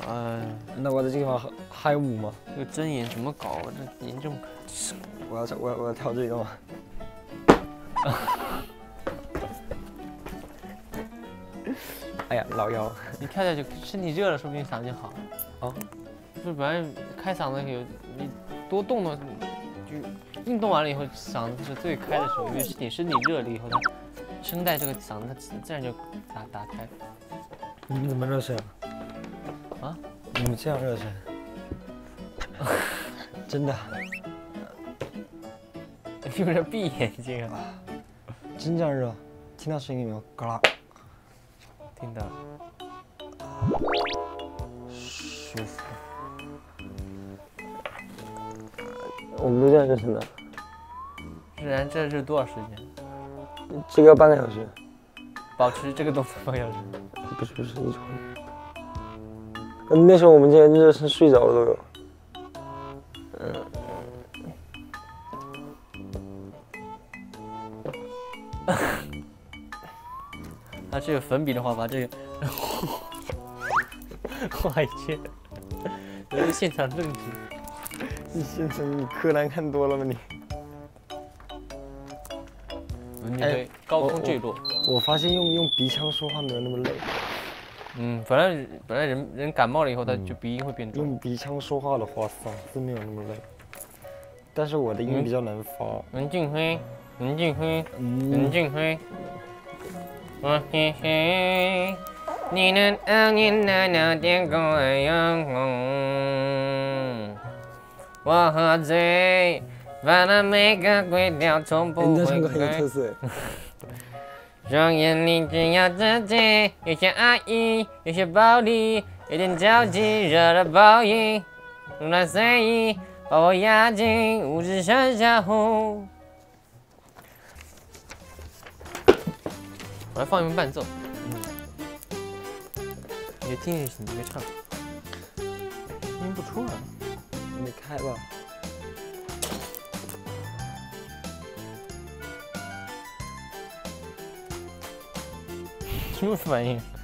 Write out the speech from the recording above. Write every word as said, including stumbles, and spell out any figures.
呃， 那我的这个话还有五吗？ 这个针眼怎么搞？这眼这么…… 我要我要我要挑这个吗？哎呀，老妖！ 你跳下去，身体热了，说不定嗓子就好了。 哦， 就是本来开嗓子有你多动动，就运动完了以后嗓子是最开的时候，因为是你身体热了以后，它声带这个嗓子它自然就打打开。 你们怎么热身啊？啊？ 你们这样热身？真的？ 你有点闭眼睛啊！ 真这样热？听到声音没有？嘎啦。 听到。 舒服。我们都这样热身的。 自然这是多少时间？ 这个要半个小时。 保持这个动作半个小时？ 不是不是，一会儿。那时候我们这些热身睡着了都有。嗯。 他是有粉笔的话，把这个画一圈，留个现场证据。 你现在你柯南看多了吗你？ 你可以高空坠落。 我, 我发现用用鼻腔说话没有那么累。 嗯，本来本来人人感冒了以后，他就鼻音会变重。 用鼻腔说话的话，嗓子没有那么累。但是我的音比较难发。 文俊辉，文俊辉，文俊辉。我嘿嘿，你能让你那那天空的阳光，我喝醉，犯了每个规条，从不会改。 你这唱歌很有特色。 双眼里只有自己，有些爱意，有些暴力，有点焦急，热的报应，如那随意把我压进无知山下湖。我来放一遍伴奏，嗯，你听进去，你就唱，听不出来， 你没开吧？ 什么反应？